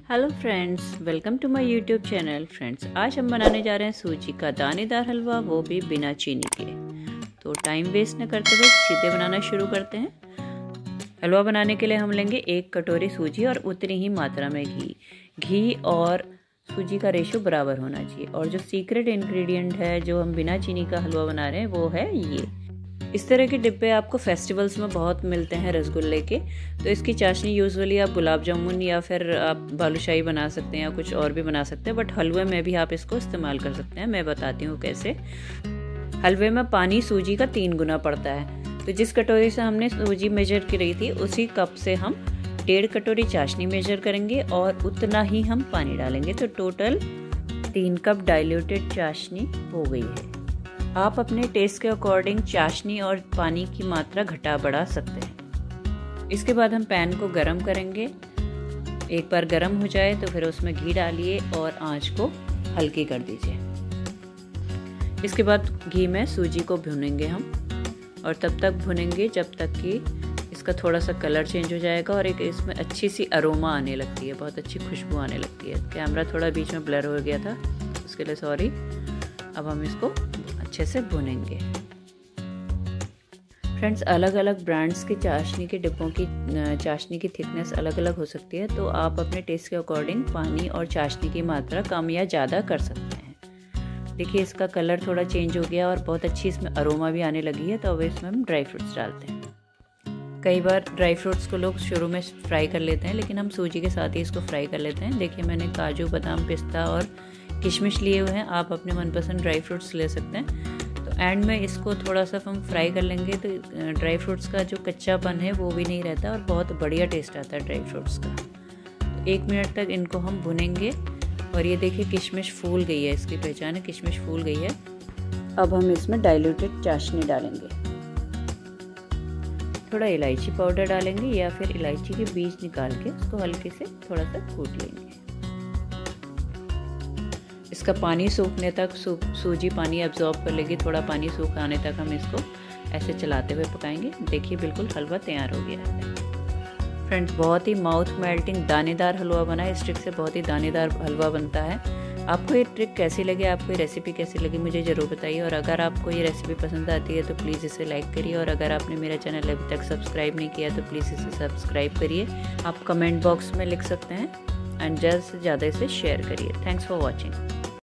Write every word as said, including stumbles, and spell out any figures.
Hello friends, welcome to my YouTube channel. Friends, आज हम बनाने जा रहे हैं सूजी का दानेदार हलवा, वो भी बिना चीनी के। तो टाइम वेस्ट न करते हुए सीधे बनाना शुरू करते हैं। हलवा बनाने के लिए हम लेंगे एक कटोरी सूजी और उतनी ही मात्रा में घी। घी और सूजी का रेशो बराबर होना चाहिए। और जो सीक्रेट इंग्रेडिएंट है जो हम बिना चीनी का हलवा बना रहे हैं वो है ये। इस तरह के डिब्बे आपको फेस्टिवल्स में बहुत मिलते हैं रसगुल्ले के। तो इसकी चाशनी यूजुअली आप गुलाब जामुन या फिर आप बालूशाही बना सकते हैं या कुछ और भी बना सकते हैं, बट हलवे में भी आप इसको इस्तेमाल कर सकते हैं। मैं बताती हूँ कैसे। हलवे में पानी सूजी का तीन गुना पड़ता है। तो जिस कटोरी से हमने सूजी मेजर की रही थी उसी कप से हम डेढ़ कटोरी चाशनी मेजर करेंगे और उतना ही हम पानी डालेंगे। तो टोटल तीन कप डाइल्यूटेड चाशनी हो गई है। आप अपने टेस्ट के अकॉर्डिंग चाशनी और पानी की मात्रा घटा बढ़ा सकते हैं। इसके बाद हम पैन को गरम करेंगे। एक बार गरम हो जाए तो फिर उसमें घी डालिए और आंच को हल्की कर दीजिए। इसके बाद घी में सूजी को भूनेंगे हम, और तब तक भुनेंगे जब तक कि इसका थोड़ा सा कलर चेंज हो जाएगा और एक इसमें अच्छी सी अरोमा आने लगती है, बहुत अच्छी खुशबू आने लगती है। कैमरा थोड़ा बीच में ब्लर हो गया था, उसके लिए सॉरी। अब हम इसको अच्छे से भुनेंगे। फ्रेंड्स, अलग अलग ब्रांड्स की चाशनी के डिब्बों की चाशनी की थिकनेस अलग अलग हो सकती है, तो आप अपने टेस्ट के अकॉर्डिंग पानी और चाशनी की मात्रा कम या ज़्यादा कर सकते हैं। देखिए, इसका कलर थोड़ा चेंज हो गया और बहुत अच्छी इसमें अरोमा भी आने लगी है। तो अब इसमें हम ड्राई फ्रूट्स डालते हैं। कई बार ड्राई फ्रूट्स को लोग शुरू में फ्राई कर लेते हैं, लेकिन हम सूजी के साथ ही इसको फ्राई कर लेते हैं। देखिए, मैंने काजू, बादाम, पिस्ता और किशमिश लिए हुए हैं। आप अपने मनपसंद ड्राई फ्रूट्स ले सकते हैं। तो एंड में इसको थोड़ा सा हम फ्राई कर लेंगे तो ड्राई फ्रूट्स का जो कच्चापन है वो भी नहीं रहता और बहुत बढ़िया टेस्ट आता है ड्राई फ्रूट्स का। तो एक मिनट तक इनको हम भुनेंगे। और ये देखिए, किशमिश फूल गई है, इसकी पहचान है, किशमिश फूल गई है। अब हम इसमें डाइल्यूटेड चाशनी डालेंगे। थोड़ा इलायची पाउडर डालेंगे या फिर इलायची के बीज निकाल के उसको हल्के से थोड़ा सा कूट लेंगे। इसका पानी सूखने तक सूजी पानी एब्जॉर्ब कर लेगी। थोड़ा पानी सूख आने तक हम इसको ऐसे चलाते हुए पकाएंगे। देखिए, बिल्कुल हलवा तैयार हो गया है। फ्रेंड्स, बहुत ही माउथ मेल्टिंग दानेदार हलवा बना है। इस ट्रिक से बहुत ही दानेदार हलवा बनता है। आपको ये ट्रिक कैसी लगी, आपको ये रेसिपी कैसी लगी, मुझे ज़रूर बताइए। और अगर आपको ये रेसिपी पसंद आती है तो प्लीज़ इसे लाइक करिए। और अगर आपने मेरा चैनल अभी तक सब्सक्राइब नहीं किया तो प्लीज़ इसे सब्सक्राइब करिए। आप कमेंट बॉक्स में लिख सकते हैं एंड ज़्यादा से ज़्यादा इसे शेयर करिए। Thanks for watching.